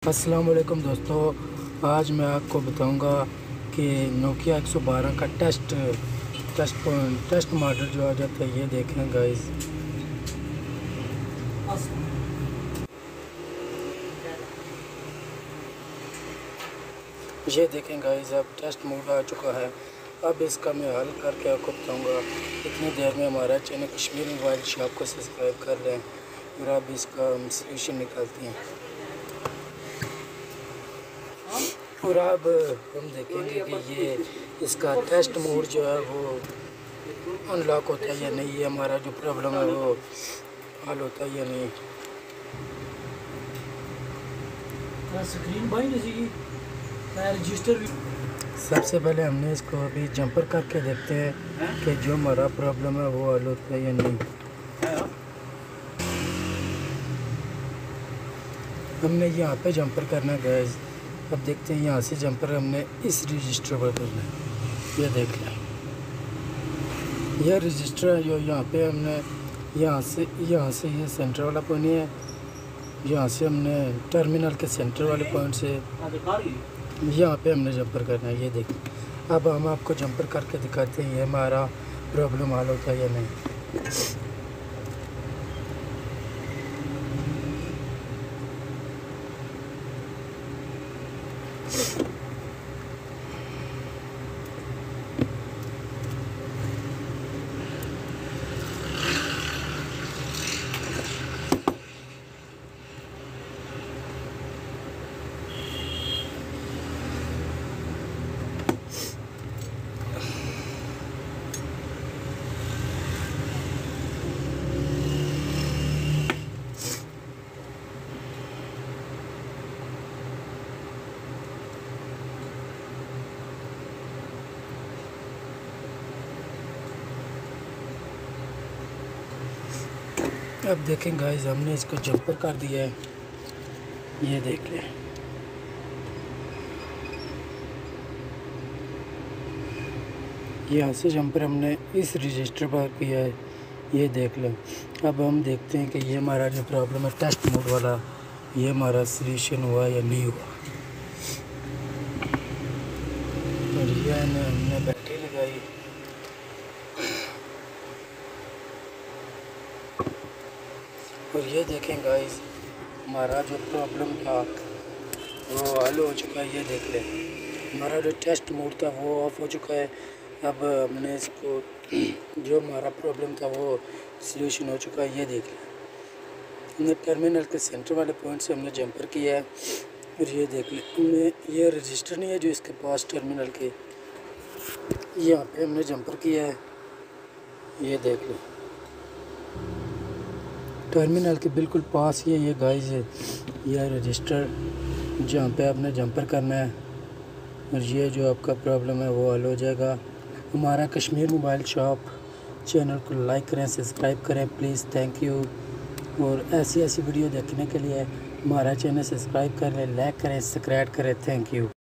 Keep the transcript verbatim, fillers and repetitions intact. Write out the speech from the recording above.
अस्सलाम वालेकुम दोस्तों, आज मैं आपको बताऊंगा कि नोकिया एक सौ बारह का टेस्ट टेस्ट टेस्ट मॉडल जो आ जाता है, ये देखें गाइस। ये देखें गाइस, अब टेस्ट मोड आ चुका है। अब इसका मैं हल करके आपको बताऊंगा। इतनी देर में हमारा चैनल कश्मीर मोबाइल शॉप को सब्सक्राइब कर लें और अब इसका सोल्यूशन निकालते हैं। और अब हम देखेंगे कि ये इसका टेस्ट मोड जो है वो अनलॉक होता है या नहीं, ये हमारा जो प्रॉब्लम है वो हल होता है या नहीं। स्क्रीन बाई रजिस्टर भी। सबसे पहले हमने इसको अभी जंपर करके देखते हैं कि जो हमारा प्रॉब्लम है वो हल होता है या नहीं। हमने यहाँ पे जंपर करना है। अब देखते हैं, यहाँ से जंपर हमने इस रजिस्टर पर करना है। ये देख लें, यह रजिस्टर है जो यहाँ पे हमने यहाँ से यहाँ से ये सेंटर वाला पॉइंट है। यहाँ से हमने टर्मिनल के सेंटर वाले पॉइंट से यहाँ पे हमने जंपर करना है। ये देखिए, अब हम आपको जंपर करके दिखाते हैं ये हमारा प्रॉब्लम हल होता है या नहीं। अब देखें गाइस, हमने इसको जंपर कर दिया है। ये देख लें, यहाँ से जंपर हमने इस रजिस्टर पर किया है। ये देख लें। अब हम देखते हैं कि ये हमारा जो प्रॉब्लम है टेस्ट मोड वाला, ये हमारा सोल्यूशन हुआ या नहीं हुआ। और ये हमने बैटरी लगाई। और ये देखें गाइस, हमारा जो प्रॉब्लम था वो हल हो चुका है। ये देख लें, हमारा जो टेस्ट मोड था वो ऑफ हो चुका है। अब हमने इसको जो हमारा प्रॉब्लम था वो सॉल्यूशन हो चुका है। ये देख लें, हमने टर्मिनल के सेंटर वाले पॉइंट से हमने जंपर किया है। और ये देख लें, हमने ये रजिस्टर नहीं है जो इसके पास टर्मिनल के, यहाँ पे हमने जंपर किया है। ये देख लें, टर्मिनल के बिल्कुल पास ये ये गाइस है, यह रजिस्टर जहाँ पे आपने जंपर करना है। और ये जो आपका प्रॉब्लम है वो हल हो जाएगा। हमारा कश्मीर मोबाइल शॉप चैनल को लाइक करें, सब्सक्राइब करें प्लीज़, थैंक यू। और ऐसी ऐसी वीडियो देखने के लिए हमारा चैनल सब्सक्राइब करें, लाइक करें, सब्सक्राइब करें, थैंक यू।